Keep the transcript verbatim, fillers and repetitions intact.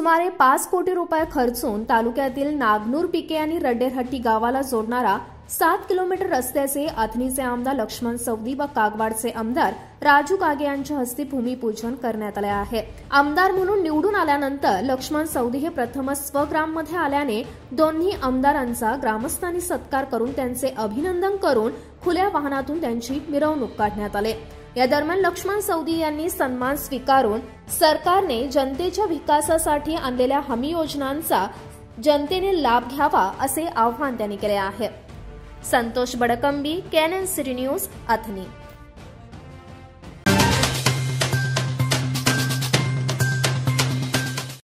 सुमारे पाच कोटी रुपये खर्चून तालुक्यातील नागनूर पिके आणि रड्डेरहट्टी गावाला जोडणारा सात किलोमीटर रस्त्याचे अथणीचे आमदार लक्ष्मण सवदी व कागवाडचे आमदार राजू कागे यांच्या हस्ते भूमिपूजन करण्यात आले आहे। आमदार म्हणून निवडून आल्यानंतर लक्ष्मण सवदी हे प्रथमच स्वग्राममध्ये आल्याने दोन्ही आमदारांचा ग्रामस्थांनी सत्कार करून त्यांचे अभिनंदन करून खुल्या वाहनातून त्यांची मिरवणूक काढण्यात आली। या दरम्यान लक्ष्मण सवदी यांनी सन्मान स्वीकारून सरकारने जनतेच्या विकासासाठी आणलेल्या हमी योजनांचा जनतेने लाभ घ्यावा असे आवाहन त्यांनी केले आहे। Santosh Badkambi, KNN city news, Athani.